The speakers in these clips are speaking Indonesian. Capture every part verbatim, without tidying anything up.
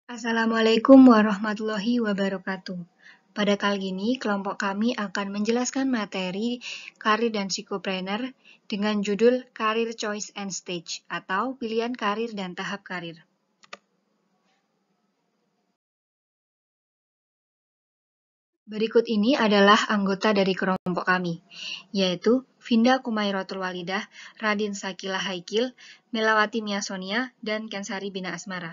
Assalamualaikum warahmatullahi wabarakatuh. Pada kali ini, kelompok kami akan menjelaskan materi karir dan psikopreneur dengan judul Career Choice and Stage atau pilihan karir dan tahap karir. Berikut ini adalah anggota dari kelompok kami, yaitu Vinda Kumairatul Walidah, Radin Sakila Haikil, Melawati Miasonia, dan Kensari Bina Asmara.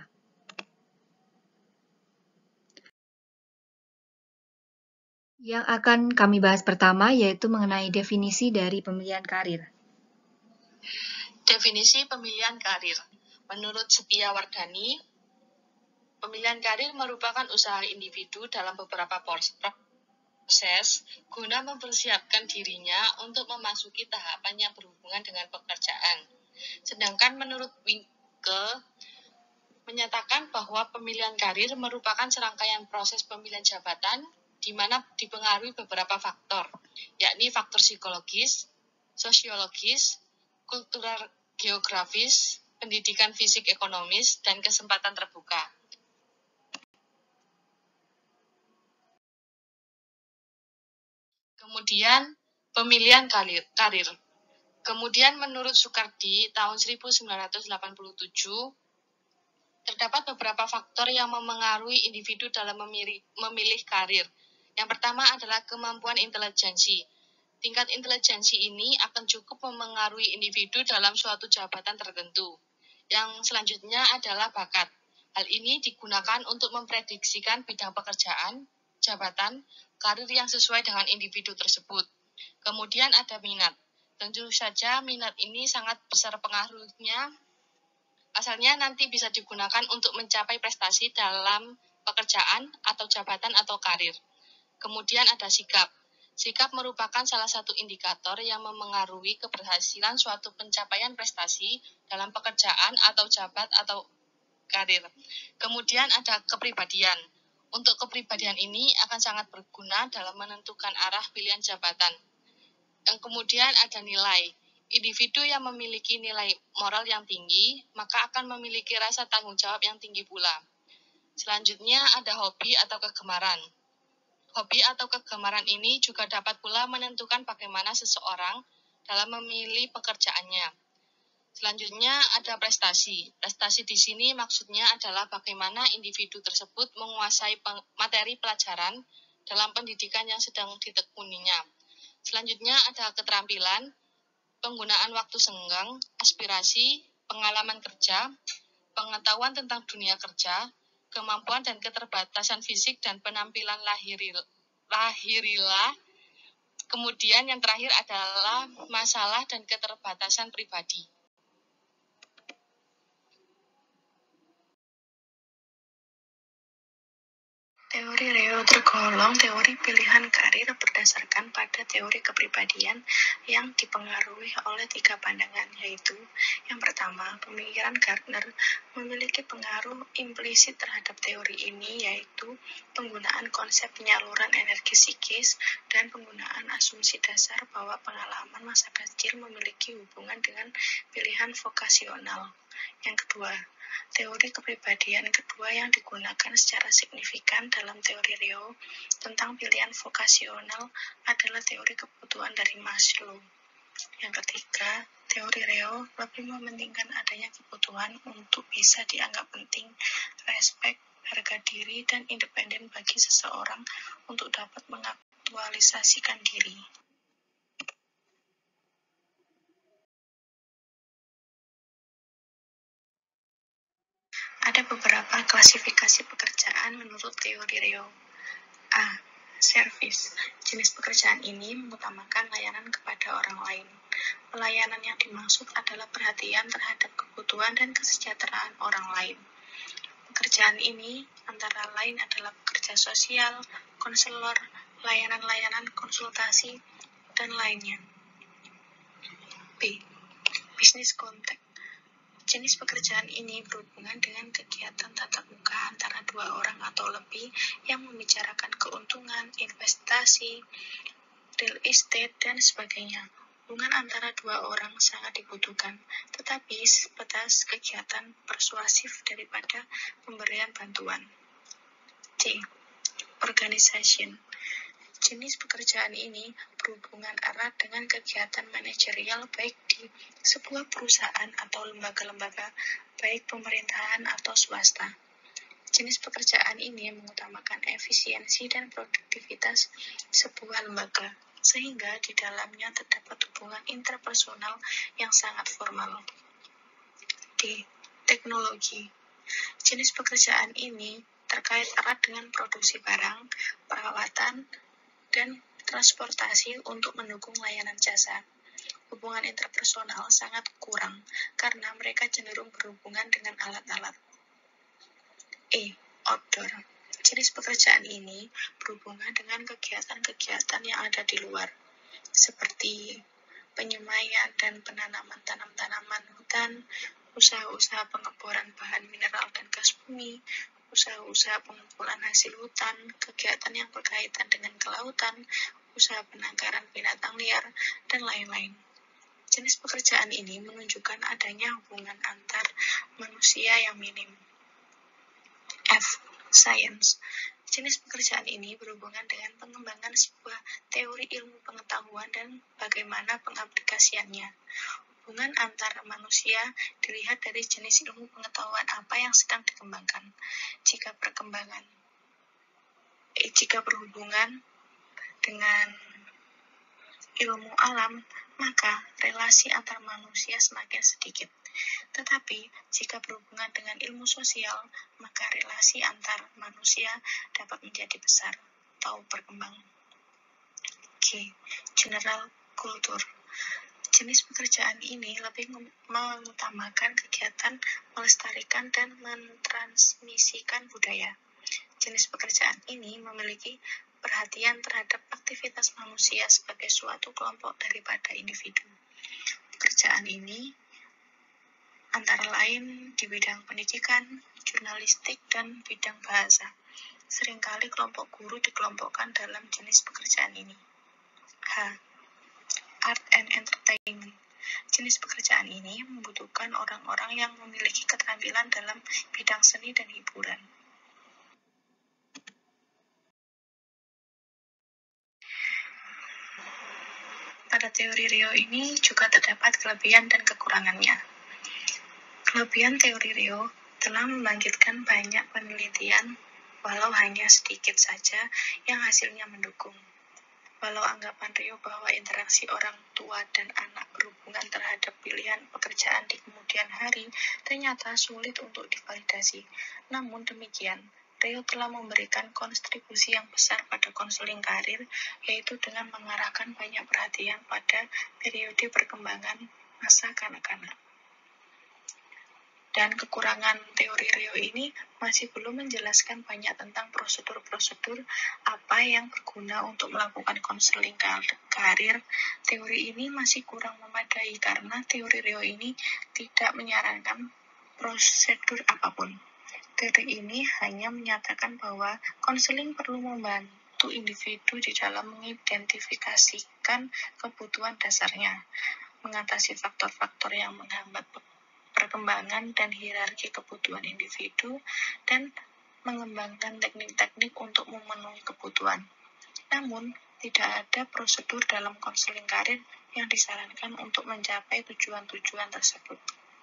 Yang akan kami bahas pertama yaitu mengenai definisi dari pemilihan karir. Definisi pemilihan karir. Menurut Setia Wardani, pemilihan karir merupakan usaha individu dalam beberapa proses guna mempersiapkan dirinya untuk memasuki tahapan yang berhubungan dengan pekerjaan. Sedangkan menurut Winke, menyatakan bahwa pemilihan karir merupakan serangkaian proses pemilihan jabatan di mana dipengaruhi beberapa faktor, yakni faktor psikologis, sosiologis, kultural geografis, pendidikan fisik ekonomis, dan kesempatan terbuka. Kemudian, pemilihan karir. karir. Kemudian menurut Soekardi tahun seribu sembilan ratus delapan puluh tujuh, terdapat beberapa faktor yang memengaruhi individu dalam memilih, memilih karir. Yang pertama adalah kemampuan intelijensi. Tingkat intelijensi ini akan cukup memengaruhi individu dalam suatu jabatan tertentu. Yang selanjutnya adalah bakat. Hal ini digunakan untuk memprediksikan bidang pekerjaan, jabatan, karir yang sesuai dengan individu tersebut. Kemudian ada minat. Tentu saja minat ini sangat besar pengaruhnya. Asalnya nanti bisa digunakan untuk mencapai prestasi dalam pekerjaan atau jabatan atau karir. Kemudian ada sikap. Sikap merupakan salah satu indikator yang memengaruhi keberhasilan suatu pencapaian prestasi dalam pekerjaan atau jabat atau karir. Kemudian ada kepribadian. Untuk kepribadian ini akan sangat berguna dalam menentukan arah pilihan jabatan. Yang kemudian ada nilai. Individu yang memiliki nilai moral yang tinggi, maka akan memiliki rasa tanggung jawab yang tinggi pula. Selanjutnya ada hobi atau kegemaran. Hobi atau kegemaran ini juga dapat pula menentukan bagaimana seseorang dalam memilih pekerjaannya. Selanjutnya ada prestasi. Prestasi di sini maksudnya adalah bagaimana individu tersebut menguasai materi pelajaran dalam pendidikan yang sedang ditekuninya. Selanjutnya ada keterampilan, penggunaan waktu senggang, aspirasi, pengalaman kerja, pengetahuan tentang dunia kerja, kemampuan dan keterbatasan fisik dan penampilan lahiril, lahirilah. Kemudian yang terakhir adalah masalah dan keterbatasan pribadi. Teori Reo tergolong teori pilihan karir berdasarkan pada teori kepribadian yang dipengaruhi oleh tiga pandangan, yaitu yang pertama, pemikiran Gardner memiliki pengaruh implisit terhadap teori ini, yaitu penggunaan konsep penyaluran energi psikis dan penggunaan asumsi dasar bahwa pengalaman masa kecil memiliki hubungan dengan pilihan vokasional. Yang kedua, teori kepribadian kedua yang digunakan secara signifikan dalam teori Reo tentang pilihan vokasional adalah teori kebutuhan dari Maslow. Yang ketiga, teori Reo lebih mementingkan adanya kebutuhan untuk bisa dianggap penting, respek, harga diri, dan independen bagi seseorang untuk dapat mengaktualisasikan diri. Ada beberapa klasifikasi pekerjaan menurut teori Reo. A. Service. Jenis pekerjaan ini mengutamakan layanan kepada orang lain. Pelayanan yang dimaksud adalah perhatian terhadap kebutuhan dan kesejahteraan orang lain. Pekerjaan ini antara lain adalah pekerja sosial, konselor, layanan-layanan konsultasi, dan lainnya. B. Business contact. Jenis pekerjaan ini berhubungan dengan kegiatan tatap muka antara dua orang atau lebih yang membicarakan keuntungan, investasi, real estate, dan sebagainya. hubungan antara dua orang sangat dibutuhkan, tetapi sebatas kegiatan persuasif daripada pemberian bantuan. C. Organization. Jenis pekerjaan ini berhubungan erat dengan kegiatan manajerial baik di sebuah perusahaan atau lembaga-lembaga, baik pemerintahan atau swasta. Jenis pekerjaan ini mengutamakan efisiensi dan produktivitas sebuah lembaga, sehingga di dalamnya terdapat hubungan interpersonal yang sangat formal. D. Teknologi. Jenis pekerjaan ini terkait erat dengan produksi barang, perawatan, dan transportasi untuk mendukung layanan jasa. Hubungan interpersonal sangat kurang karena mereka cenderung berhubungan dengan alat-alat. E. Outdoor. Jenis pekerjaan ini berhubungan dengan kegiatan-kegiatan yang ada di luar, seperti penyemaian dan penanaman tanam-tanaman hutan, usaha-usaha pengeboran bahan mineral dan gas bumi, usaha-usaha pengumpulan hasil hutan, kegiatan yang berkaitan dengan kelautan, usaha penangkaran binatang liar, dan lain-lain. Jenis pekerjaan ini menunjukkan adanya hubungan antar manusia yang minim. F. Science. Jenis pekerjaan ini berhubungan dengan pengembangan sebuah teori ilmu pengetahuan dan bagaimana pengaplikasiannya. Hubungan antar manusia dilihat dari jenis ilmu pengetahuan apa yang sedang dikembangkan. Jika perkembangan, eh, jika berhubungan dengan ilmu alam, maka relasi antar manusia semakin sedikit. Tetapi, jika berhubungan dengan ilmu sosial, maka relasi antar manusia dapat menjadi besar atau berkembang. G. General Culture. Jenis pekerjaan ini lebih mengutamakan kegiatan melestarikan dan mentransmisikan budaya. Jenis pekerjaan ini memiliki perhatian terhadap aktivitas manusia sebagai suatu kelompok daripada individu. Pekerjaan ini antara lain di bidang pendidikan, jurnalistik, dan bidang bahasa. Seringkali kelompok guru dikelompokkan dalam jenis pekerjaan ini. H. Art and Entertainment. Jenis pekerjaan ini membutuhkan orang-orang yang memiliki keterampilan dalam bidang seni dan hiburan. Pada teori Rio ini juga terdapat kelebihan dan kekurangannya. Kelebihan teori Rio telah membangkitkan banyak penelitian, walau hanya sedikit saja yang hasilnya mendukung. Walau anggapan Rio bahwa interaksi orang tua dan anak berhubungan terhadap pilihan pekerjaan di kemudian hari ternyata sulit untuk divalidasi. Namun demikian, Rio telah memberikan kontribusi yang besar pada konseling karir, yaitu dengan mengarahkan banyak perhatian pada periode perkembangan masa kanak-kanak. Dan kekurangan teori Rio ini masih belum menjelaskan banyak tentang prosedur-prosedur apa yang berguna untuk melakukan konseling karir. Teori ini masih kurang memadai karena teori Rio ini tidak menyarankan prosedur apapun. Teori ini hanya menyatakan bahwa konseling perlu membantu individu di dalam mengidentifikasikan kebutuhan dasarnya, mengatasi faktor-faktor yang menghambat perkembangan dan hierarki kebutuhan individu, dan mengembangkan teknik-teknik untuk memenuhi kebutuhan. Namun, tidak ada prosedur dalam konseling karir yang disarankan untuk mencapai tujuan-tujuan tersebut.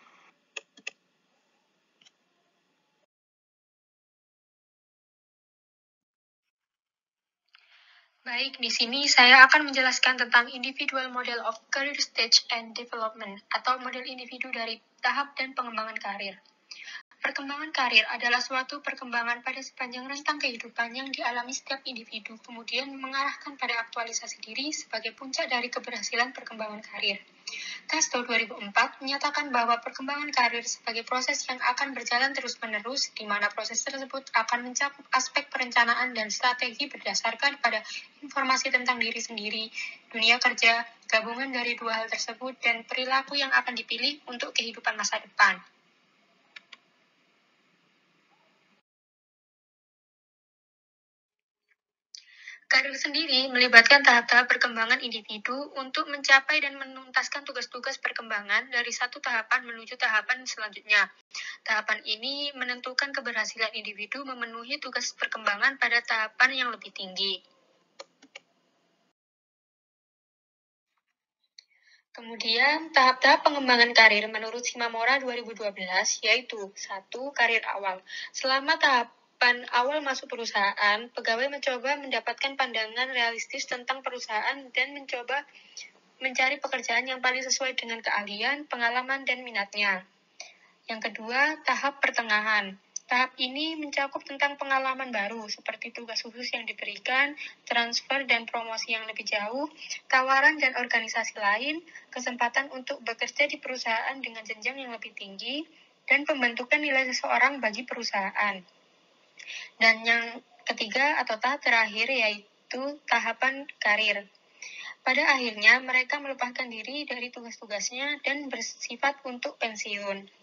Baik, di sini saya akan menjelaskan tentang Individual Model of Career Stage and Development, atau model individu dari tahap dan pengembangan karir. Perkembangan karir adalah suatu perkembangan pada sepanjang rentang kehidupan yang dialami setiap individu, kemudian mengarahkan pada aktualisasi diri sebagai puncak dari keberhasilan perkembangan karir. Casto dua ribu empat menyatakan bahwa perkembangan karir sebagai proses yang akan berjalan terus-menerus, di mana proses tersebut akan mencakup aspek perencanaan dan strategi berdasarkan pada informasi tentang diri sendiri, dunia kerja, gabungan dari dua hal tersebut, dan perilaku yang akan dipilih untuk kehidupan masa depan. Karir sendiri melibatkan tahap-tahap perkembangan individu untuk mencapai dan menuntaskan tugas-tugas perkembangan dari satu tahapan menuju tahapan selanjutnya. Tahapan ini menentukan keberhasilan individu memenuhi tugas perkembangan pada tahapan yang lebih tinggi. Kemudian, tahap-tahap pengembangan karir menurut Shimamura dua ribu dua belas yaitu satu. Karir awal. Selama tahapan awal masuk perusahaan, pegawai mencoba mendapatkan pandangan realistis tentang perusahaan dan mencoba mencari pekerjaan yang paling sesuai dengan keahlian, pengalaman, dan minatnya. Yang kedua, tahap pertengahan. Tahap ini mencakup tentang pengalaman baru, seperti tugas khusus yang diberikan, transfer dan promosi yang lebih jauh, tawaran dan organisasi lain, kesempatan untuk bekerja di perusahaan dengan jenjang yang lebih tinggi, dan pembentukan nilai seseorang bagi perusahaan. Dan yang ketiga atau tahap terakhir yaitu tahapan karir. Pada akhirnya, mereka melepaskan diri dari tugas-tugasnya dan bersifat untuk pensiun.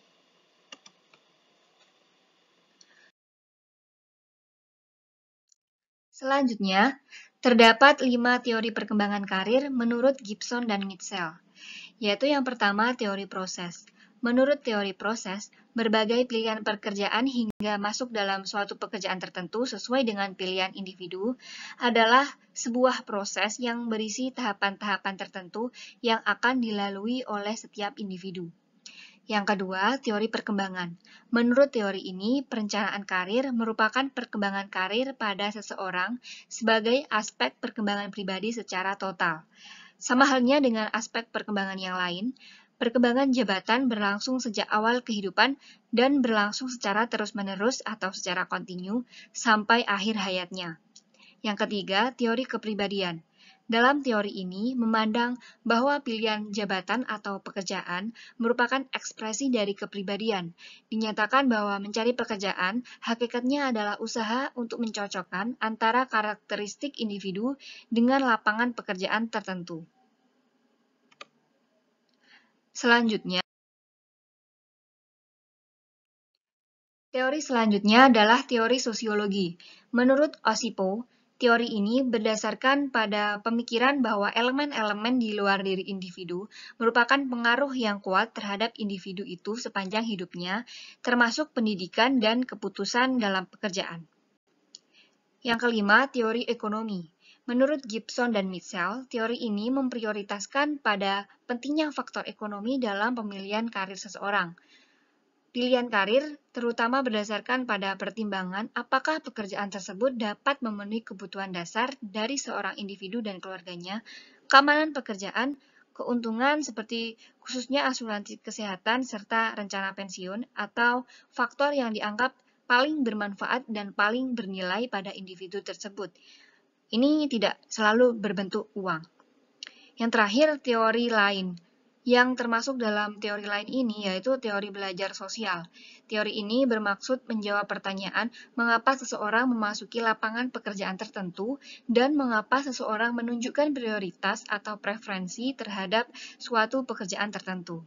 Selanjutnya, terdapat lima teori perkembangan karir menurut Gibson dan Mitchell, yaitu yang pertama teori proses. Menurut teori proses, berbagai pilihan pekerjaan hingga masuk dalam suatu pekerjaan tertentu sesuai dengan pilihan individu adalah sebuah proses yang berisi tahapan-tahapan tertentu yang akan dilalui oleh setiap individu. Yang kedua, teori perkembangan. Menurut teori ini, perencanaan karir merupakan perkembangan karir pada seseorang sebagai aspek perkembangan pribadi secara total. Sama halnya dengan aspek perkembangan yang lain, perkembangan jabatan berlangsung sejak awal kehidupan dan berlangsung secara terus-menerus atau secara kontinu sampai akhir hayatnya. Yang ketiga, teori kepribadian. Dalam teori ini memandang bahwa pilihan jabatan atau pekerjaan merupakan ekspresi dari kepribadian. Dinyatakan bahwa mencari pekerjaan hakikatnya adalah usaha untuk mencocokkan antara karakteristik individu dengan lapangan pekerjaan tertentu. Selanjutnya, teori selanjutnya adalah teori sosiologi. Menurut Osipo, teori ini berdasarkan pada pemikiran bahwa elemen-elemen di luar diri individu merupakan pengaruh yang kuat terhadap individu itu sepanjang hidupnya, termasuk pendidikan dan keputusan dalam pekerjaan. Yang kelima, teori ekonomi. Menurut Gibson dan Mitchell, teori ini memprioritaskan pada pentingnya faktor ekonomi dalam pemilihan karir seseorang. Pilihan karir terutama berdasarkan pada pertimbangan apakah pekerjaan tersebut dapat memenuhi kebutuhan dasar dari seorang individu dan keluarganya, keamanan pekerjaan, keuntungan seperti khususnya asuransi kesehatan serta rencana pensiun, atau faktor yang dianggap paling bermanfaat dan paling bernilai pada individu tersebut. Ini tidak selalu berbentuk uang. Yang terakhir, teori lain. Yang termasuk dalam teori lain ini yaitu teori belajar sosial. Teori ini bermaksud menjawab pertanyaan mengapa seseorang memasuki lapangan pekerjaan tertentu dan mengapa seseorang menunjukkan prioritas atau preferensi terhadap suatu pekerjaan tertentu.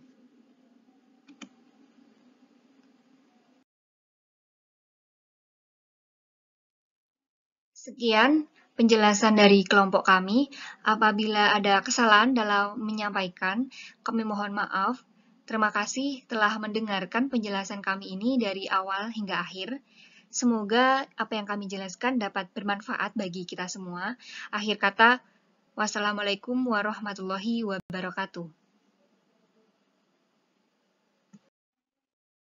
Sekian penjelasan dari kelompok kami. Apabila ada kesalahan dalam menyampaikan, kami mohon maaf. Terima kasih telah mendengarkan penjelasan kami ini dari awal hingga akhir. Semoga apa yang kami jelaskan dapat bermanfaat bagi kita semua. Akhir kata, wassalamualaikum warahmatullahi wabarakatuh.